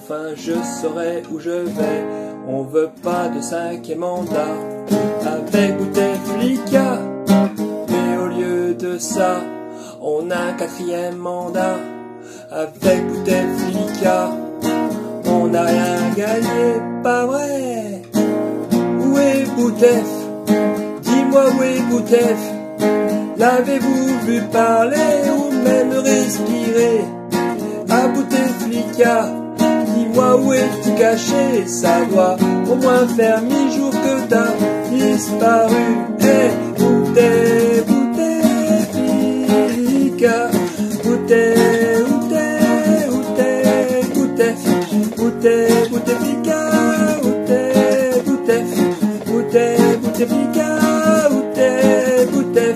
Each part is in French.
enfin je saurai où je vais. On veut pas de 5e mandat avec Bouteflika, mais au lieu de ça, on a un 4e mandat avec Bouteflika. On n'a rien gagné, pas vrai? Où est Boutef? Dis-moi où est Boutef? L'avez-vous vu parler ou même respirer? À Bouteflika, dis-moi où es-tu caché? Ça doit au moins faire mi-jour que t'as disparu. Eh, où t'es, Bouteflika? Où t'es, où t'es, où t'es, Boutef? Où t'es, Bouteflika? Où t'es, Boutef? Où t'es, Bouteflika? Où t'es, Boutef?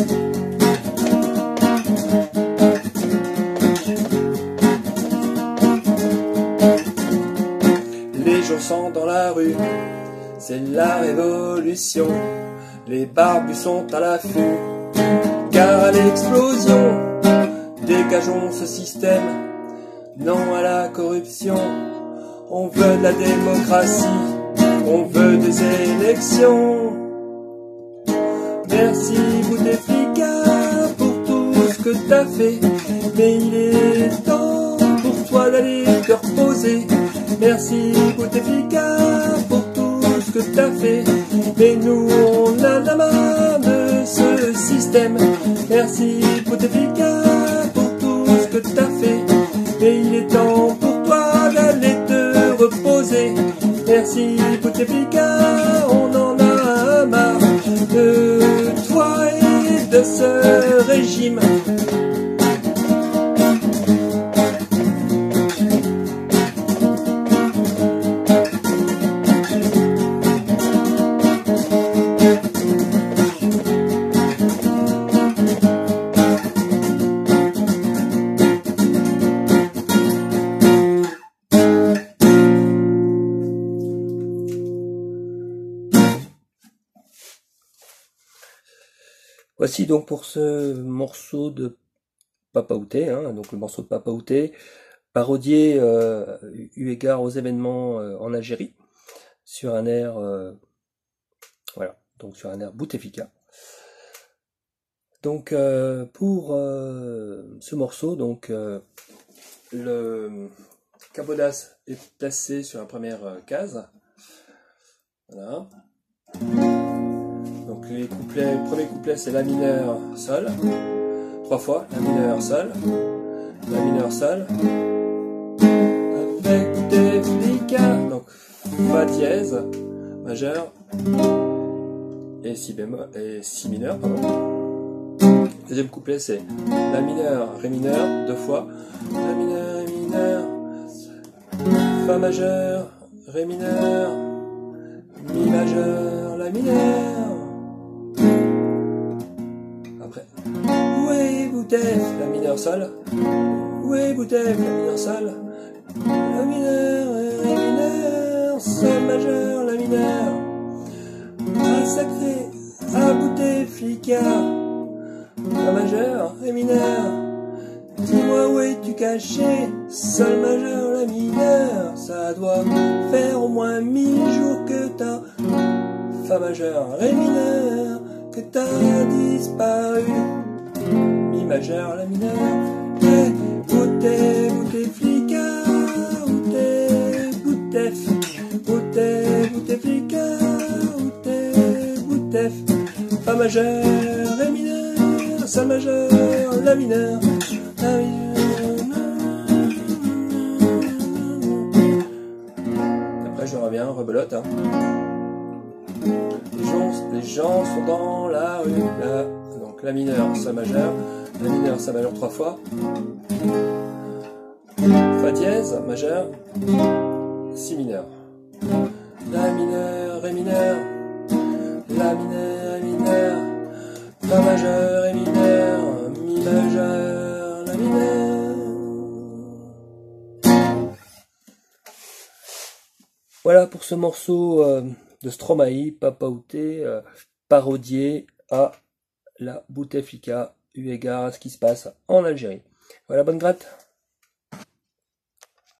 Les jours sont dans la rue, c'est la révolution. Les barbus sont à l'affût, car à l'explosion, dégageons ce système, non à la corruption. On veut de la démocratie, on veut des élections. Merci Bouteflika pour tout ce que t'as fait, mais il est temps pour toi d'aller te reposer. Merci Bouteflika pour tout ce que t'as fait, mais nous on a la main de ce système. Merci Bouteflika pour tout ce que t'as fait, mais il est temps pour toi d'aller te reposer. Merci Bouteflika, on en a marre de toi et de ce régime. Voici donc pour ce morceau de Papa Outé, donc le morceau de Papa Outé, parodié eu égard aux événements en Algérie, sur un air, voilà, donc sur un air Bouteflika. Donc pour ce morceau, donc le cabodas est placé sur la première case, voilà. Donc les couplets, le premier couplet c'est La mineur sol, 3 fois, La mineur sol, La mineur sol, avec Bouteflika, donc Fa dièse, majeur, et Si bémol, et Si mineur, pardon. Deuxième couplet c'est La mineur, Ré mineur, 2 fois, La mineur, Ré mineur, Fa majeur, Ré mineur, Mi majeur, La mineur. Après, où est Boutef? La mineur sol. Où est Boutef? La mineur sol. La mineur, Ré mineur, Sol majeur, La mineur. Un sacré à Bouteflika. La majeur, Ré mineur. Dis-moi où es-tu caché? Sol majeur, La mineur. Ça doit faire au moins 1000 jours que t'as Fa majeur, Ré mineur, que t'as disparu. Mi majeur, La mineur. Eh, où t'es, Bouteflika? Où t'es, Boutef? Où t'es, Bouteflika? Où t'es, Boutef? Fa majeur, Ré mineur, Sol majeur, La mineur. La mineur. Après je reviens, rebelote. Les gens sont dans la rue, là, donc La mineur, Sol majeur, La mineur, Sol majeur 3 fois, Fa dièse, majeur, Si mineur, La mineur, Ré mineur, La mineur, Ré mineur, Fa majeur, Ré mineur, Mi majeur, La mineur. Voilà pour ce morceau de Stromae, Papa Outé, parodié à la Bouteflika, eu égard à ce qui se passe en Algérie. Voilà, bonne gratte.